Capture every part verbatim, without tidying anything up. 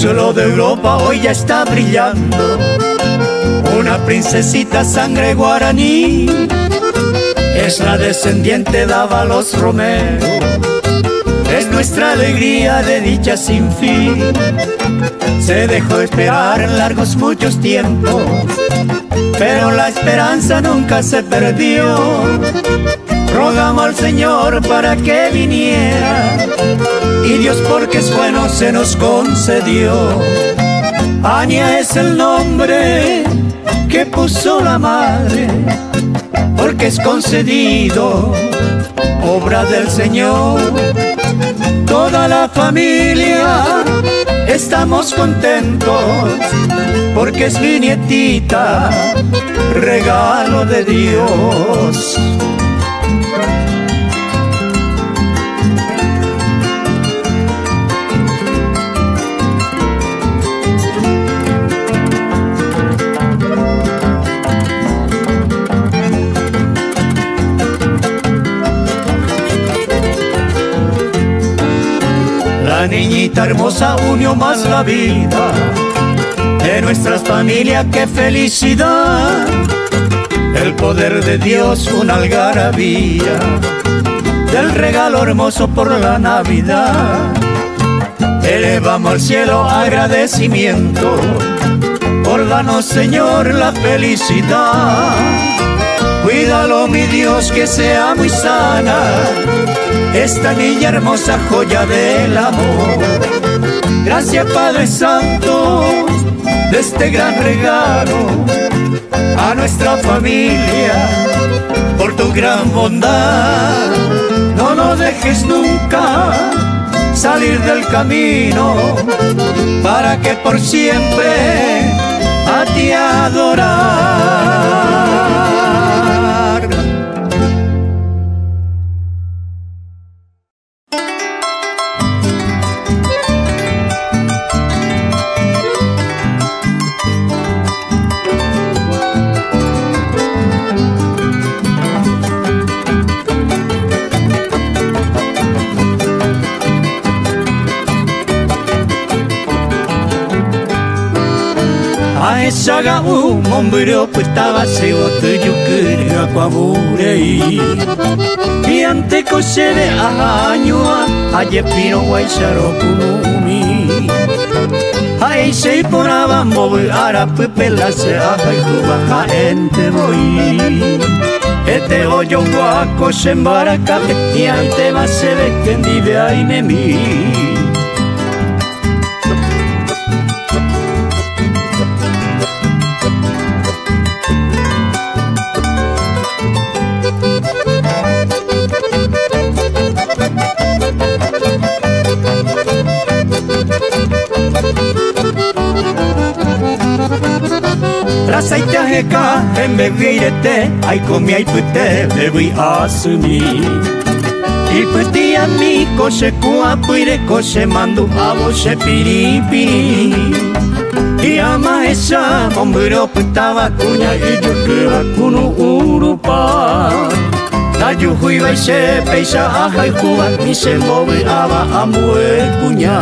suelo de Europa hoy ya está brillando una princesita sangre guaraní. Es la descendiente de Ábalos Romero, es nuestra alegría de dicha sin fin. Se dejó esperar largos muchos tiempos, pero la esperanza nunca se perdió. Rogamos al Señor para que viniera, y Dios porque es bueno se nos concedió. Ania es el nombre que puso la madre, porque es concedido, obra del Señor. Toda la familia estamos contentos, porque es mi nietita, regalo de Dios. La niñita hermosa unió más la vida de nuestras familias, qué felicidad. El poder de Dios, una algarabía del regalo hermoso por la Navidad. Elevamos al cielo agradecimiento por darnos, Señor, la felicidad. Cuídalo, mi Dios, que sea muy sana esta niña hermosa, joya del amor. Gracias, Padre Santo, de este gran regalo a nuestra familia, por tu gran bondad. No nos dejes nunca salir del camino, para que por siempre a ti adorar. Saga un mombro putaba se otuyu kura kwamurei Piante kose de añua aye pino waisaro kunumi Ai sei poraba mobu ara pupela se ahai kubaha ente boy Este hoyo guaco se embarca piante va se ve que vive ai nemi Rasaita heka embeguirete ai komi ai pute bebi asumi Iputi ami kose kua puire kose mandu abo se piripiri Iama esa momburo putaba kunya ijukura kunu urupa Tayu hui vai se peisa ahai kuwa ni se mobi aba amue kunya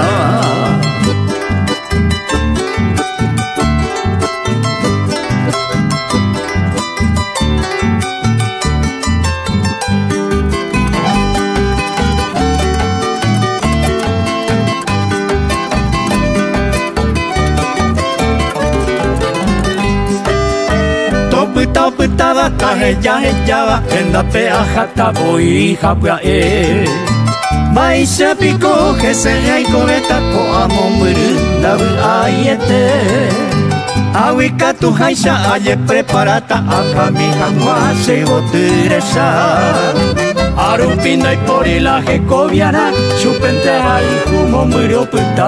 Putaba kaheya heyaba endape ajata boi hapua e Maisa piko jese haiko beta ko amomburu dabu aiete Awika tu haisa aye preparata akami hamwa se boturesa Arupina y porila hekoviana chupente ai humo muro puta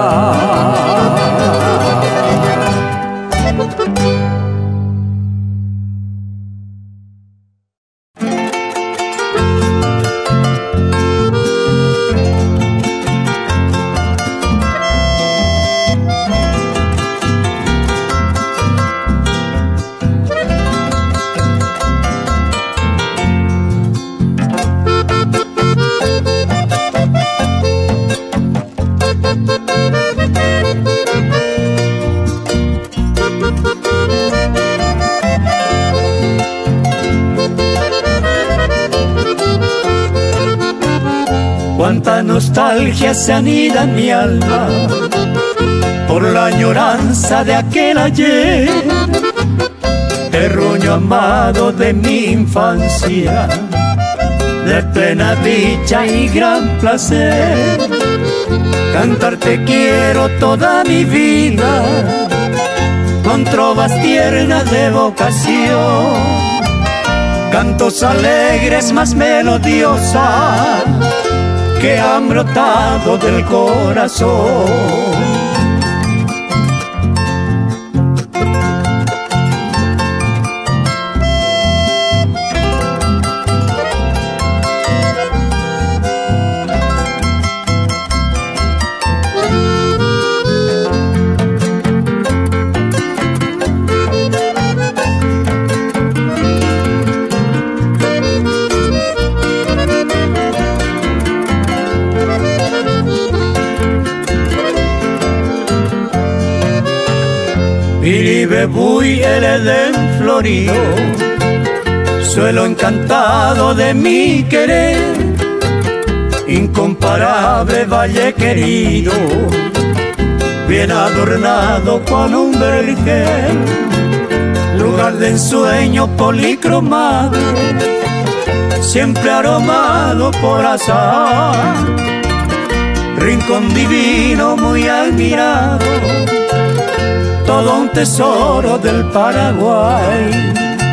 Cuánta nostalgia se anida en mi alma por la añoranza de aquel ayer, terruño amado de mi infancia, de plena dicha y gran placer. Cantar te quiero toda mi vida, con trovas tiernas de vocación, cantos alegres más melodiosas que han brotado del corazón. Piribebuy, el Edén florido, suelo encantado de mi querer, incomparable valle querido, bien adornado con un vergel, lugar de ensueño policromado, siempre aromado por azahar, rincón divino muy admirado, todo un tesoro del Paraguay.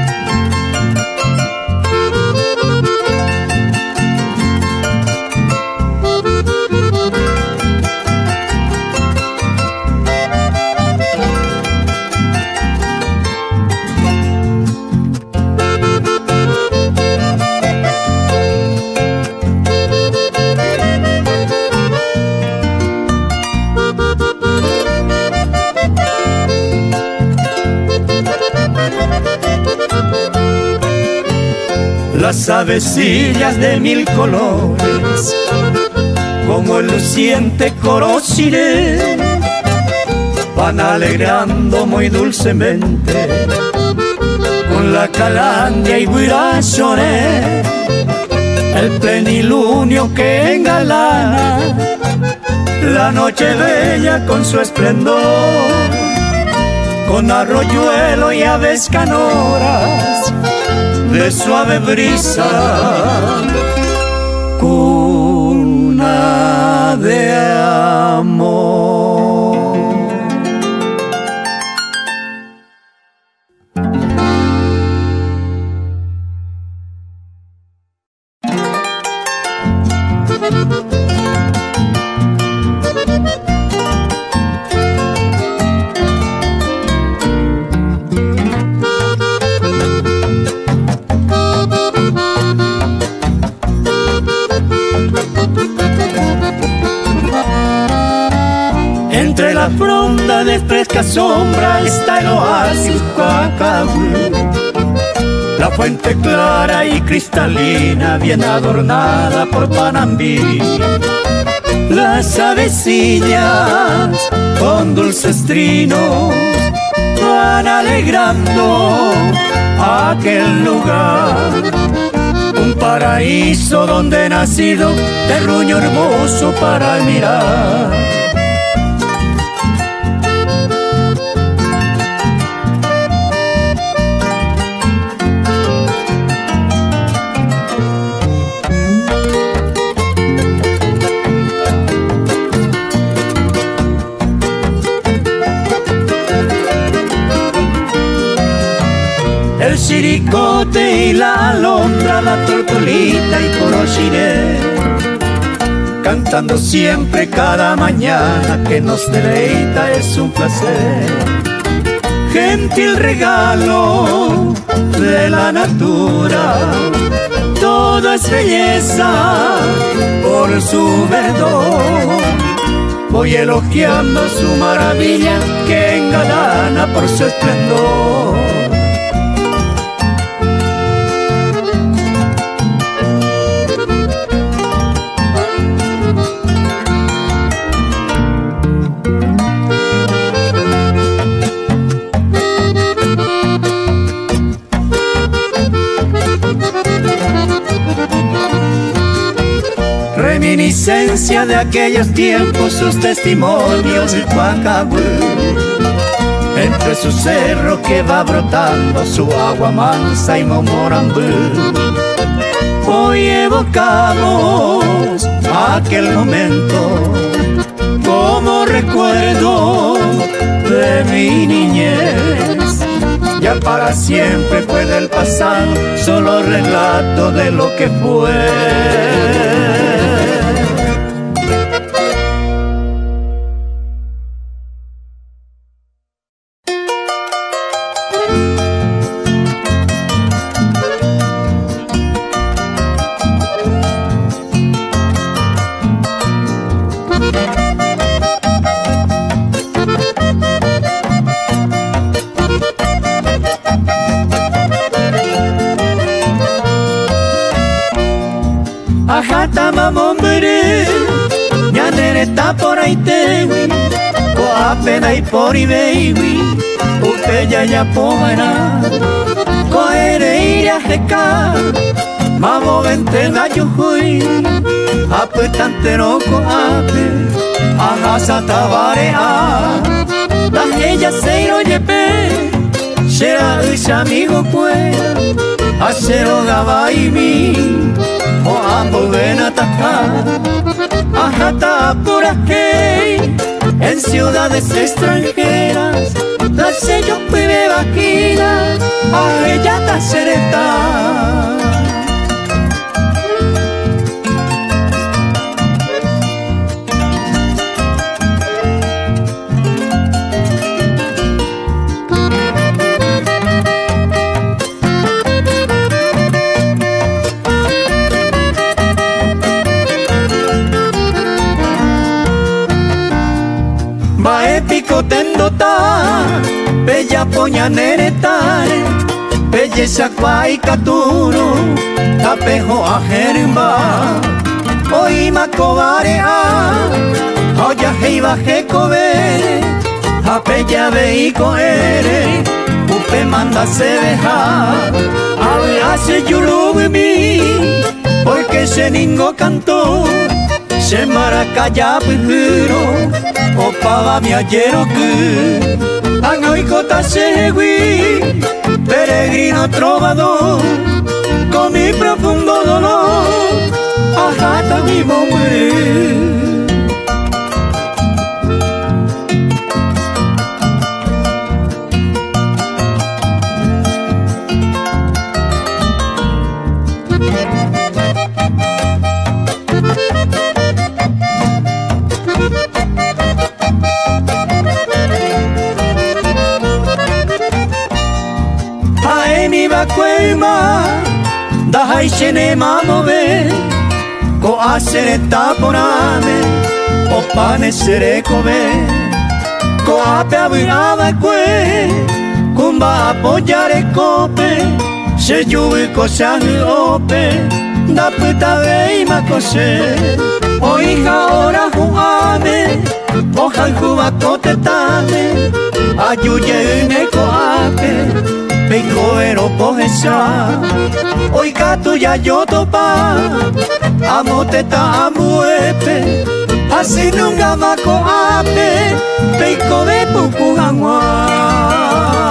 Las avecillas de mil colores, como el luciente coro siré, van alegrando muy dulcemente con la calandria y guirachoné, el plenilunio que engalana la noche bella con su esplendor, con arroyuelo y aves canoras de suave brisa, cuna de amor. Entre la fronda de fresca sombra está el oasis Cuacahué, la fuente clara y cristalina bien adornada por Panambí. Las avecillas con dulces trinos van alegrando aquel lugar, un paraíso donde he nacido, terruño hermoso para mirar. El chiricote y la alondra, la tortolita y corochiré, cantando siempre cada mañana que nos deleita, es un placer. Gentil regalo de la natura, todo es belleza por su verdor. Voy elogiando su maravilla que engalana por su esplendor. reminiscencia de aquellos tiempos, sus testimonios del Cuacahué. Entre su cerro que va brotando su agua mansa y Momorambú, hoy evocamos aquel momento como recuerdo de mi niñez. Ya para siempre fue del pasado, solo relato de lo que fue. Ajata mamombere, ñanere está por ahí tewi, o apena y por y baby, upe ya ya pomana, coere iria jeca, mamo vente na yuhui, ape tantero ko ape, ajasa tabare a, la ella se iro yepe, shera isha amigo pueda, ashero gabaimi. O ambos ven a atacar, ajata por aquí, en ciudades extranjeras, la sello pibe vaquina, a ella ta sereta. Tendota, bella poña neretare, belleza kwai katuro, tapejo a jeremba, oima kobare a, oya heiba jekobere, a bella veiko ere, upe manda se deja, ave hace yurubimi, porque se ningo cantó, se maracaya pujuro. Opaba mi ayero que anoicota segui, peregrino trovador, con mi profundo dolor, ajata mi mombre. Cuema, dahai shene mamove, ko asere taporame, o pane sere come, ko ape abiraba kwe, kumba apoyare cope, se yubi kosahi ope, da puta veima kose, o hija ora juame, o janjuba cotetame, ayuye neko ape. Peiko ero pohesa, oika tuya yo topa, amote ta amuepe, así nunca mako ape, peiko de pupujanwa.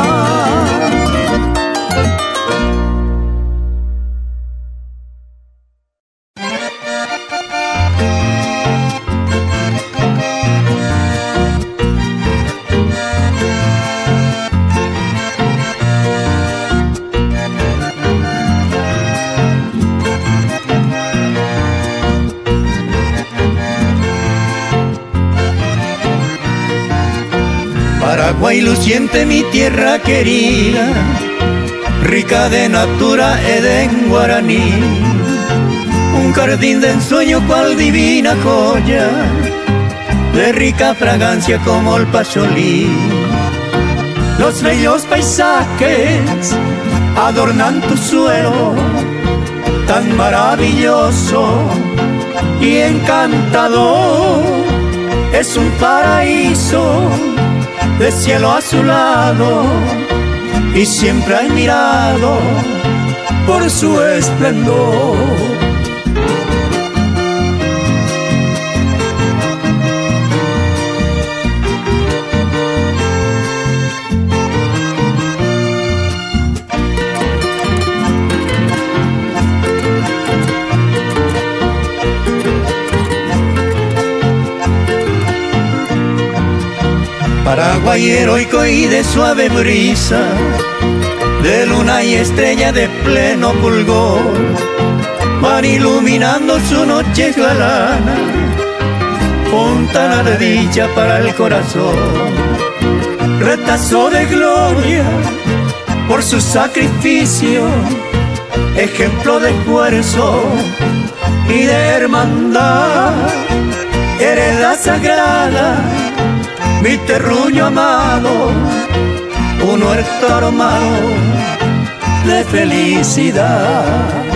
Paraguay luciente mi tierra querida, rica de natura Edén guaraní, un jardín de ensueño cual divina joya, de rica fragancia como el pacholí. Los bellos paisajes adornan tu suelo, tan maravilloso y encantador, es un paraíso de cielo azulado y siempre hay mirado por su esplendor. Paraguay heroico y de suave brisa, de luna y estrella de pleno fulgor, van iluminando su noche galana, fontana de dicha para el corazón. Retazo de gloria por su sacrificio, ejemplo de esfuerzo y de hermandad, heredad sagrada, mi terruño amado, un huerto aromado de felicidad.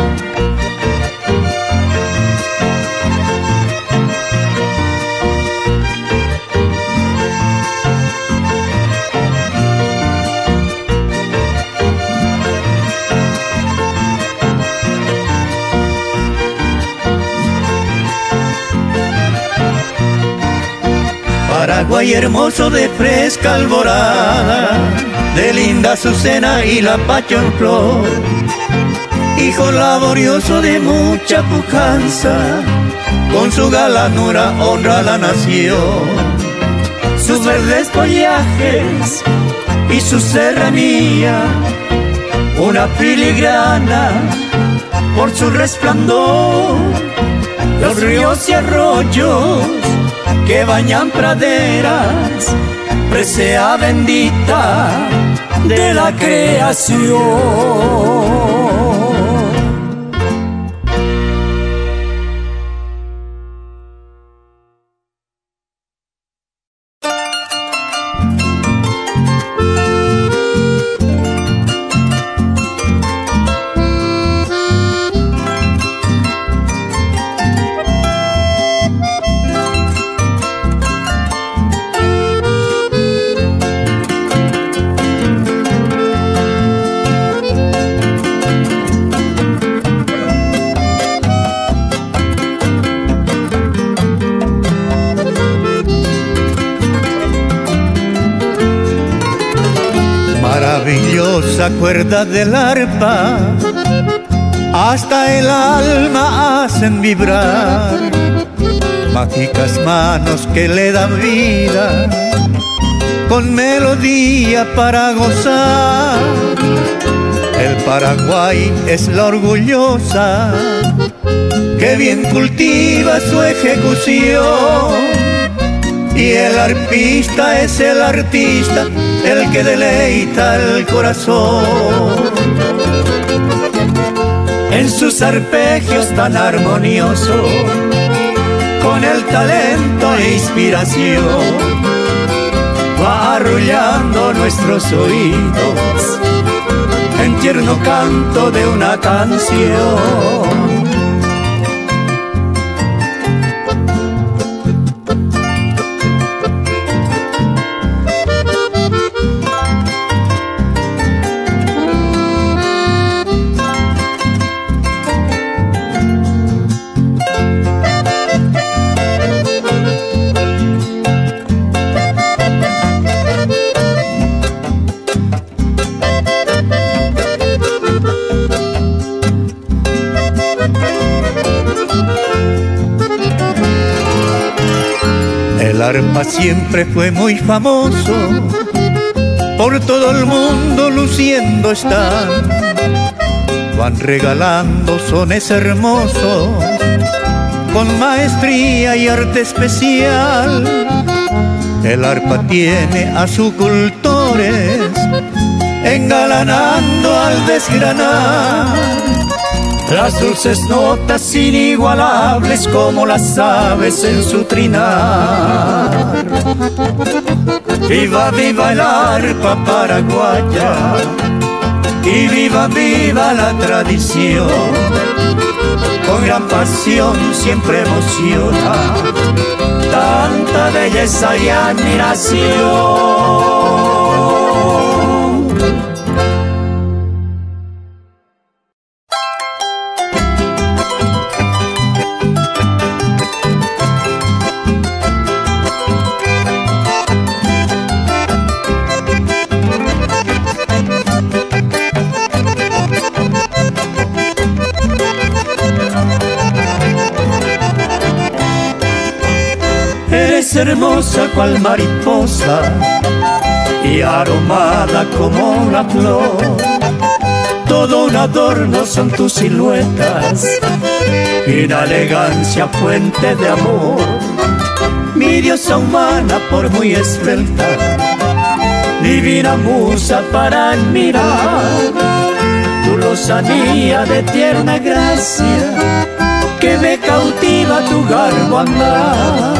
Paraguay hermoso de fresca alborada, de linda azucena y la pacho en flor, hijo laborioso de mucha pujanza, con su galanura honra a la nación. Sus verdes follajes y su serranía, una filigrana por su resplandor, los ríos y arroyos que bañan praderas, presea bendita de la creación. Maravillosa cuerda del arpa, hasta el alma hacen vibrar, mágicas manos que le dan vida, con melodía para gozar. El Paraguay es la orgullosa, que bien cultiva su ejecución, y el arpista es el artista, el que deleita el corazón. En sus arpegios tan armoniosos, con el talento e inspiración, va arrullando nuestros oídos en tierno canto de una canción. El arpa siempre fue muy famoso, por todo el mundo luciendo están, van regalando sones hermosos, con maestría y arte especial. El arpa tiene a sus cultores engalanando al desgranar las dulces notas inigualables como las aves en su trinar. Viva, viva el arpa paraguaya, y viva, viva la tradición. Con gran pasión siempre emociona tanta belleza y admiración. hermosa cual mariposa y aromada como una flor. Todo un adorno son tus siluetas, fina elegancia, fuente de amor. Mi diosa humana por muy esbelta, divina musa para admirar. Tu lozanía de tierna gracia, que me cautiva tu garbo andar.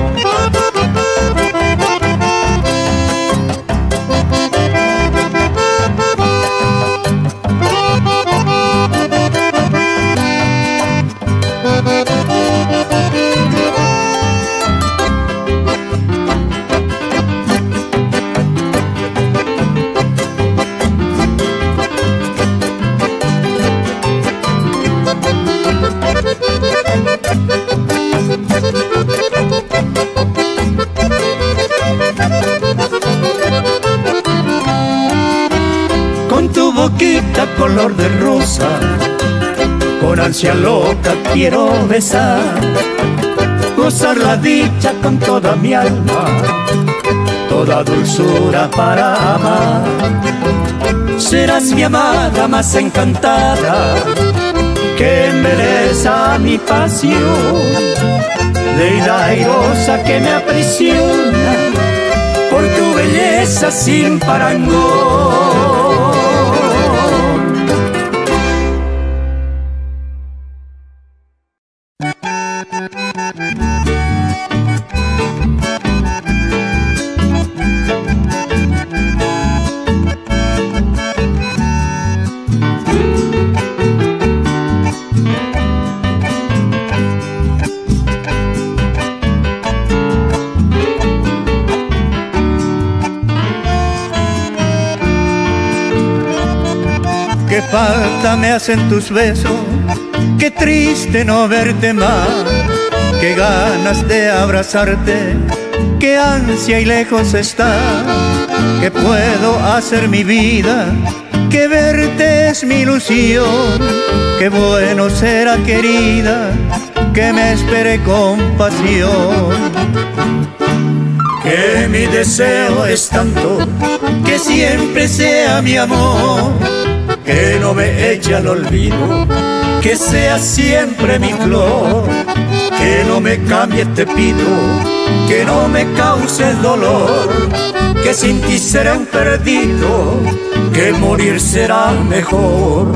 Boquita color de rosa, con ansia loca quiero besar, gozar la dicha con toda mi alma, toda dulzura para amar. Serás mi amada más encantada, que embeleza mi pasión, deidad airosa que me aprisiona por tu belleza sin parangón. Qué falta me hacen tus besos, qué triste no verte más, qué ganas de abrazarte, qué ansia y lejos está. ¿Qué puedo hacer mi vida? Que verte es mi ilusión. Qué bueno será, querida, que me espere con pasión. Que mi deseo es tanto, que siempre sea mi amor, que no me eche al olvido, que sea siempre mi flor, que no me cambie te pido, que no me cause dolor, que sin ti seré un perdido, que morir será mejor.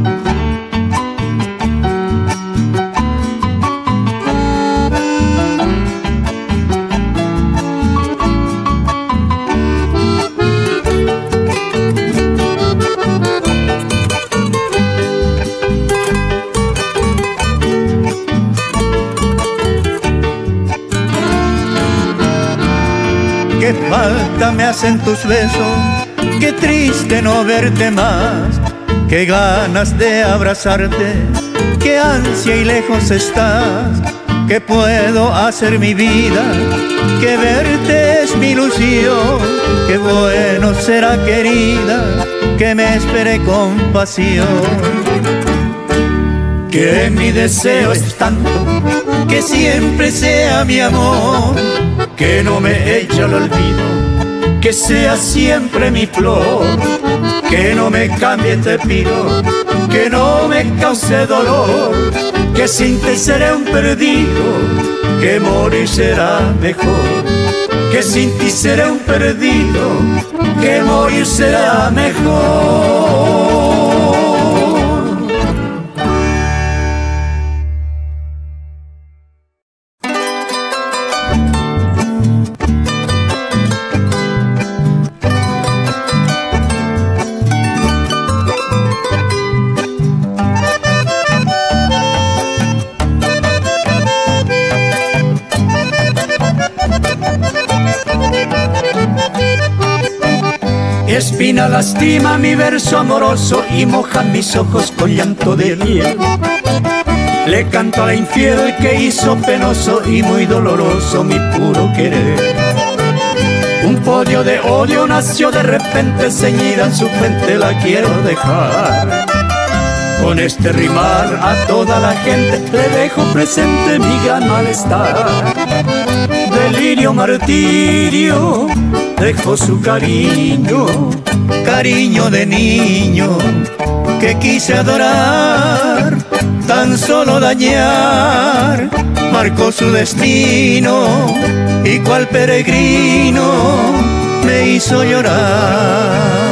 Qué falta me hacen tus besos, qué triste no verte más, qué ganas de abrazarte, qué ansia y lejos estás. ¿Qué puedo hacer mi vida? Que verte es mi ilusión. Qué bueno será, querida, que me espere con pasión. Que mi deseo es tanto, que siempre sea mi amor, que no me eche al olvido, que sea siempre mi flor, que no me cambie te pido, que no me cause dolor, que sin ti seré un perdido, que morir será mejor, que sin ti seré un perdido, que morir será mejor. Espina lastima mi verso amoroso y moja mis ojos con llanto de miel. Le canto a la infiel que hizo penoso y muy doloroso mi puro querer. Un podio de odio nació de repente, ceñida en su frente la quiero dejar. Con este rimar a toda la gente le dejo presente mi gran malestar. delirio, martirio, dejó su cariño, cariño de niño que quise adorar, tan solo dañar, marcó su destino y cual peregrino me hizo llorar.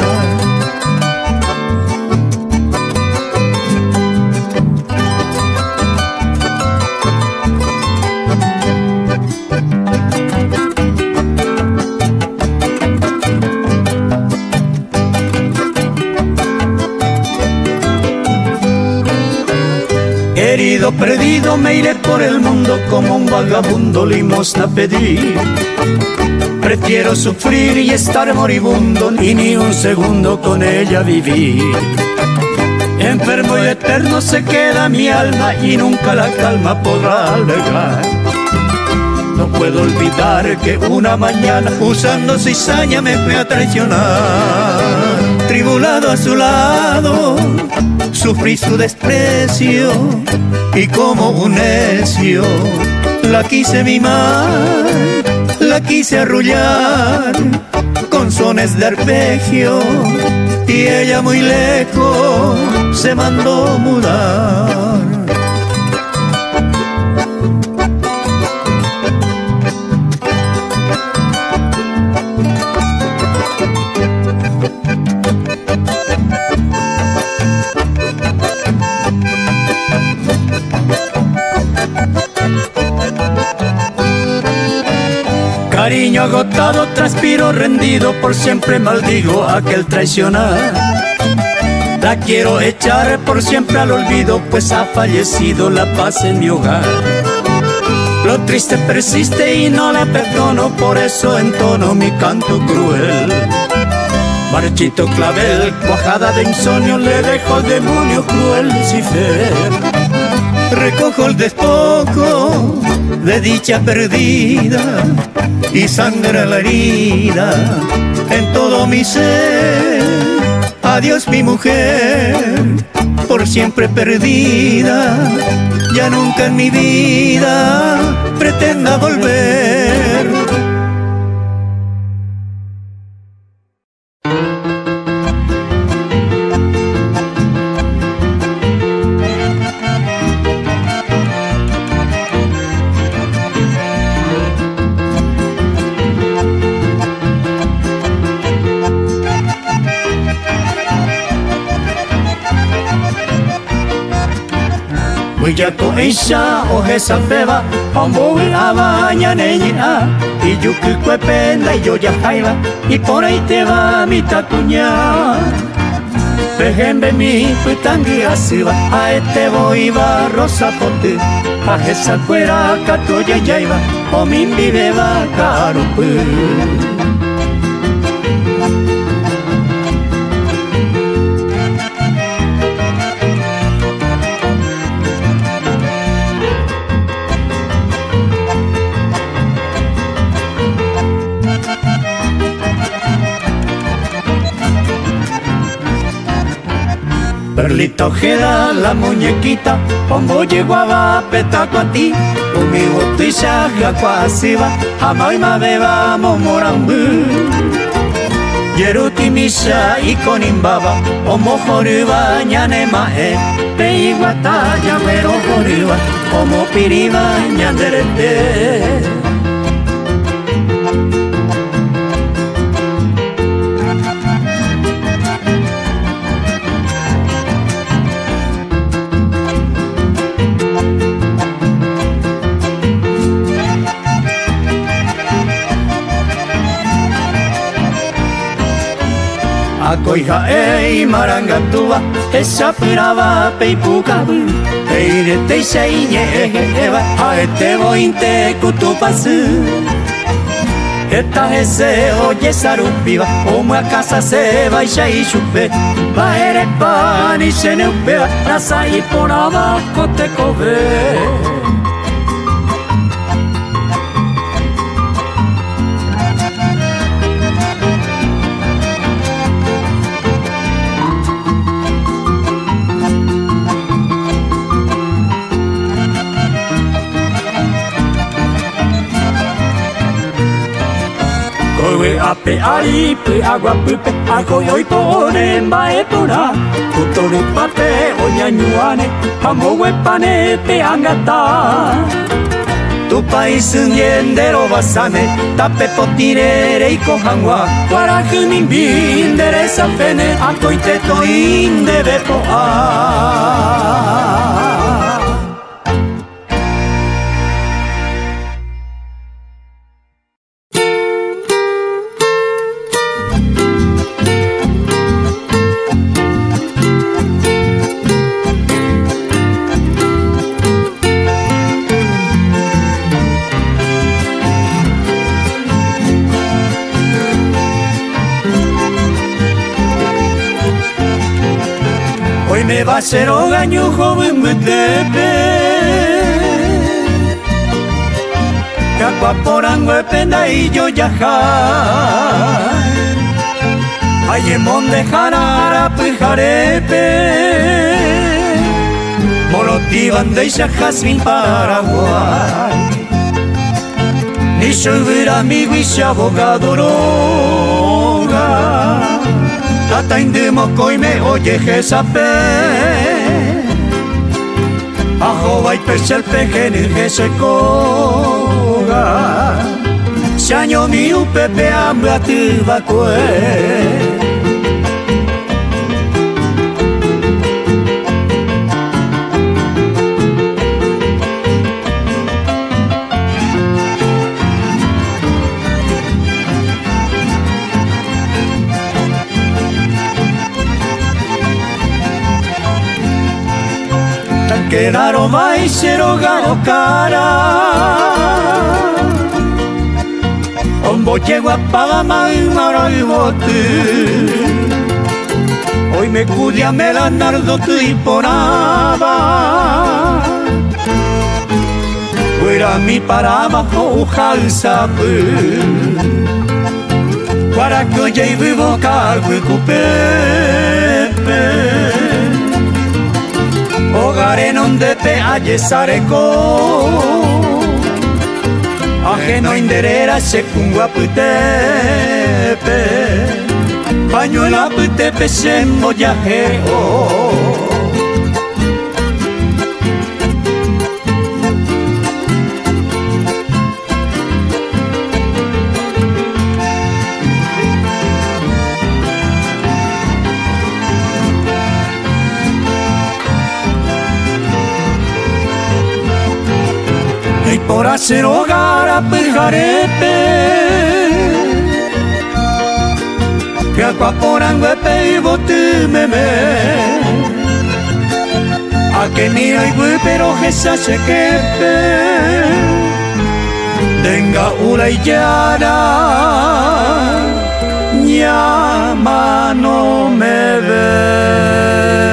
Herido, perdido, me iré por el mundo como un vagabundo, limosna pedir. Prefiero sufrir y estar moribundo y ni un segundo con ella vivir. Enfermo y eterno se queda mi alma y nunca la calma podrá albergar. No puedo olvidar que una mañana usando cizaña me fui a traicionar. Tribulado a su lado, sufrí su desprecio y como un necio la quise mimar, la quise arrullar con sones de arpegio y ella muy lejos se mandó mudar. Cariño agotado, transpiro rendido, por siempre maldigo a aquel traicionar. La quiero echar por siempre al olvido, pues ha fallecido la paz en mi hogar. Lo triste persiste y no le perdono, por eso entono mi canto cruel. Marchito clavel, cuajada de insomnio, le dejo al demonio cruel Lucifer. Recojo el despojo de dicha perdida y sangra la herida en todo mi ser. Adiós mi mujer, por siempre perdida, ya nunca en mi vida pretenda volver. Yako eisha ojesa beba Ombo la baña neña Y yuku cuependa y yo ya jaiba Y por ahí te va mi tatuña Pejembe mi putangi asiba A este voy va rosa pote A esa cuera catoya yaiba O min vive va carupu. Perlita ojeda, la muñequita, pombo llegó a petaco a ti, conmigo tu ishaga kwasiba, hamai mabeba momorambu. Yeruti misha y conimbaba, omo joruba ñanema e, peiguata llavero joruba, omo piriba ñanderete. Acoija ei marangatua, esa piraba peipucabu, eire te seiñe eva, a este bointe kutupasu. Esta ese oye sarupiva, como a casa se va y se chupe, va ere pan y se neupea, rasa y por abajo te coge. Ue ape aripe aguapupe akoyoi pone maepuna Kutore pape oñañuane Hamowe pane pe angata Tu país yendero basane Tape potirere iko hangwa Waraku mimbindere sapene Akoite to indebe po a Me va a ser ogaño joven mutepe Cacuaporango penda y yo yaja Ayemón de jarara pujarepe Morotivan de Jazmín Paraguay Ni subir amigo y se abogado roga Tata indemo me oye jesape Ajo vai persel pejeni jesekoga Xaño mi upepe ambra tibacue Quedaron maicero gano cara Ombo llego a Pagama y Maraibote Hoy me cudia melanardo triporaba Fuera mi para abajo ujalsape Para que oye y vivo calvo y cupepe Hogar donde te halles areco Ajeno inderera se cungua putepe Pañuela putepe se mollajeo Por hacer hogar a pejarepe Que acuaporango epe y bote meme A que mira y voy pero jesa se quepe Denga ula y llana Llama no me ve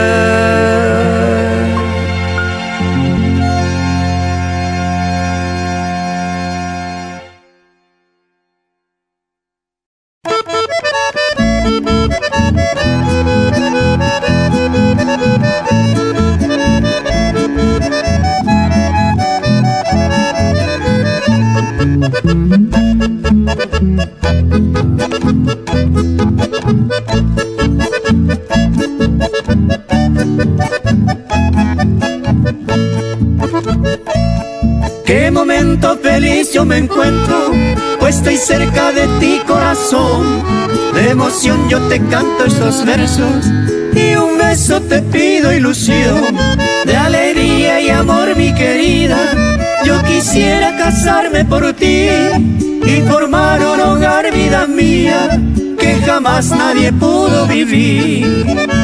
Qué momento feliz yo me encuentro, pues estoy cerca de ti, corazón. De emoción yo te canto estos versos y un beso te pido, ilusión. De alegría y amor, mi querida, yo quisiera casarme por ti y formar un hogar, vida mía, que jamás nadie pudo vivir.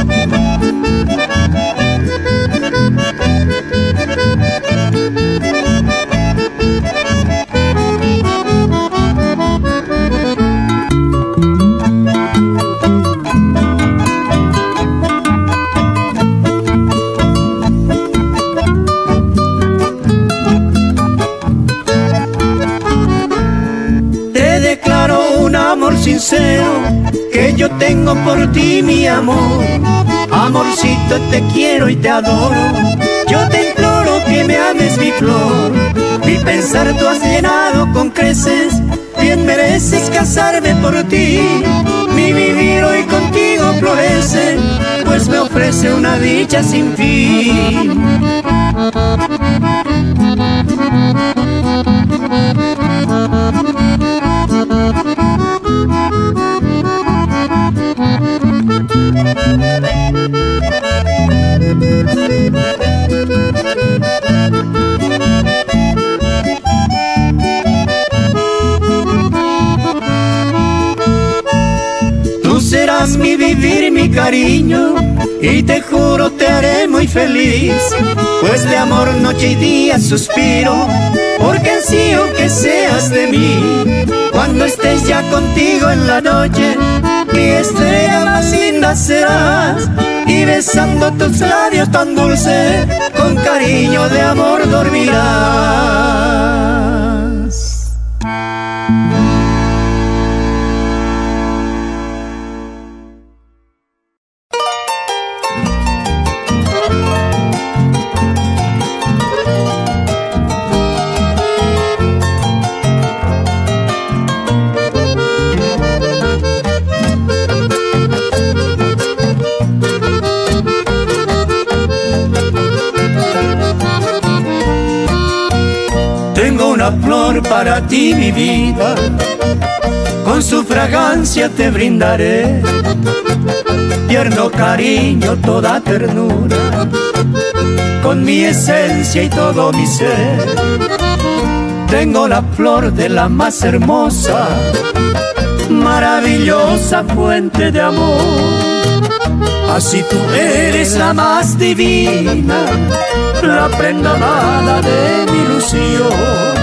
Sincero que yo tengo por ti, mi amor. Amorcito, te quiero y te adoro. Yo te imploro que me ames, mi flor, mi pensar tú has llenado con creces, bien mereces casarme por ti. Mi vivir hoy contigo florece, pues me ofrece una dicha sin fin. Tú serás mi vivir, mi cariño, y te juro te haré muy feliz, pues de amor noche y día suspiro, porque ansío que seas de mí. Cuando estés ya contigo en la noche, mi estrella más linda serás, y besando tus labios tan dulces, con cariño de amor dormirás. Una flor para ti, mi vida, con su fragancia te brindaré tierno cariño, toda ternura, con mi esencia y todo mi ser. Tengo la flor de la más hermosa, maravillosa fuente de amor. Así tú eres la más divina, la prenda amada de mi ilusión.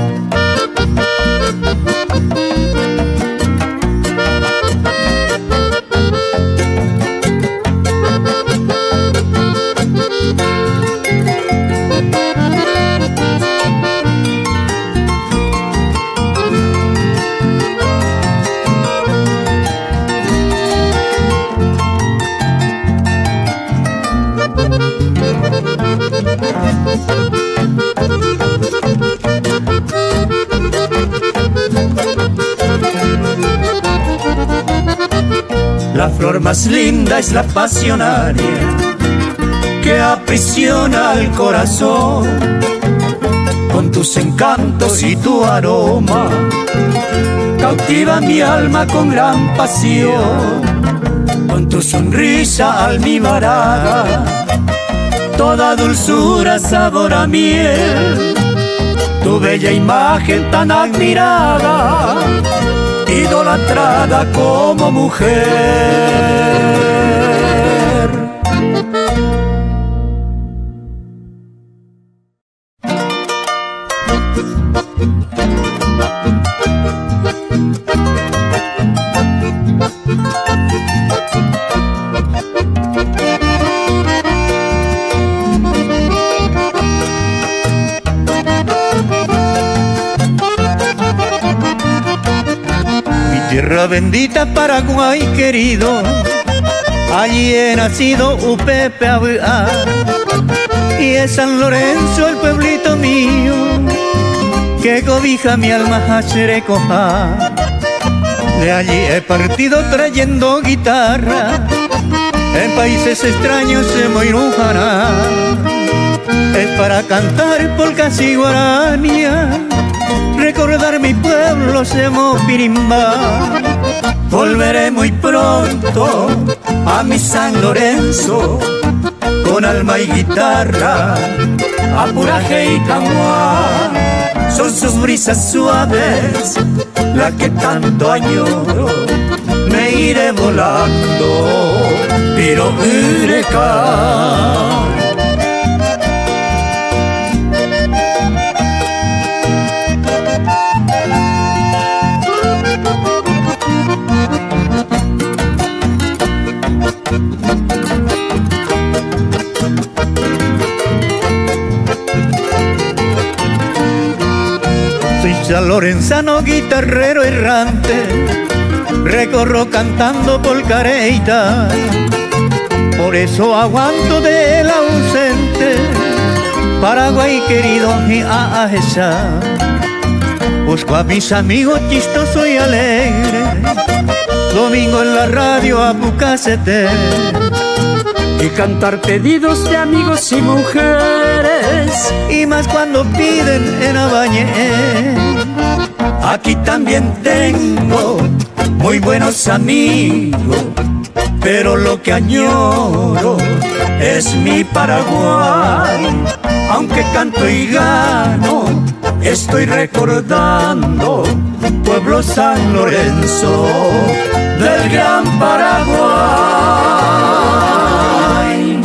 La flor más linda es la pasionaria que aprisiona al corazón, con tus encantos y tu aroma cautiva mi alma con gran pasión. Con tu sonrisa almibarada, toda dulzura, sabor a miel, tu bella imagen tan admirada, idolatrada como mujer. Tierra bendita, Paraguay querido, allí he nacido Upepe Abuá, y es San Lorenzo el pueblito mío, que cobija mi alma Hacherecoja. De allí he partido trayendo guitarra, en países extraños se moirujará. Es para cantar polcas y guaranías, recordar mi pueblo Semopirimba. Volveré muy pronto a mi San Lorenzo, con alma y guitarra, apuraje y camuá. Son sus brisas suaves la que tanto añoro. Me iré volando, pero Ureca. Soy sanlorenzano, guitarrero errante, recorro cantando polcareita, por eso aguanto del ausente Paraguay querido y a esa. Busco a mis amigos chistoso y alegre, domingo en la radio a Pucacete, y cantar pedidos de amigos y mujeres, y más cuando piden en Abañé. Aquí también tengo muy buenos amigos, pero lo que añoro es mi Paraguay. Aunque canto y gano, estoy recordando pueblo San Lorenzo del Gran Paraguay.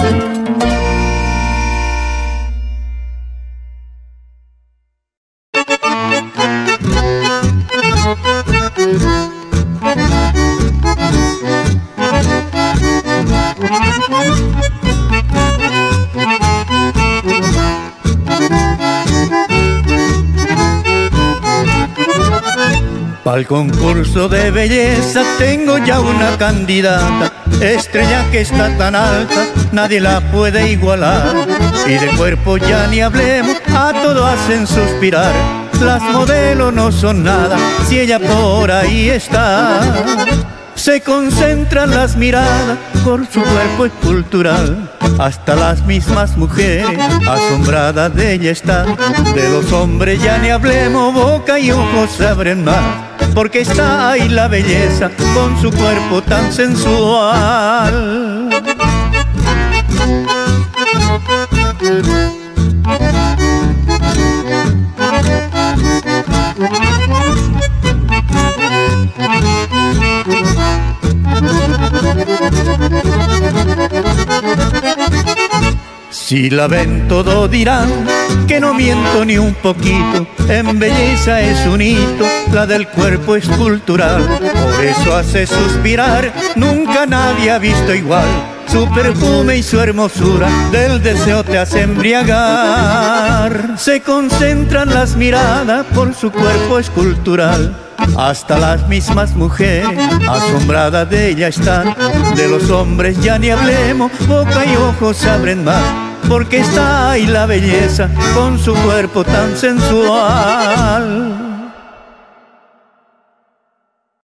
Al concurso de belleza tengo ya una candidata, estrella que está tan alta, nadie la puede igualar. Y de cuerpo ya ni hablemos, a todo hacen suspirar. Las modelos no son nada, si ella por ahí está. Se concentran las miradas por su cuerpo escultural. Hasta las mismas mujeres asombradas de ella están. De los hombres ya ni hablemos, boca y ojos se abren más, porque está ahí la belleza con su cuerpo tan sensual. Si la ven todo dirán que no miento ni un poquito, en belleza es un hito, la del cuerpo escultural. Por eso hace suspirar, nunca nadie ha visto igual. Su perfume y su hermosura del deseo te hace embriagar. Se concentran las miradas por su cuerpo escultural. Hasta las mismas mujeres asombradas de ella están. De los hombres ya ni hablemos, boca y ojos se abren más, porque está ahí la belleza con su cuerpo tan sensual.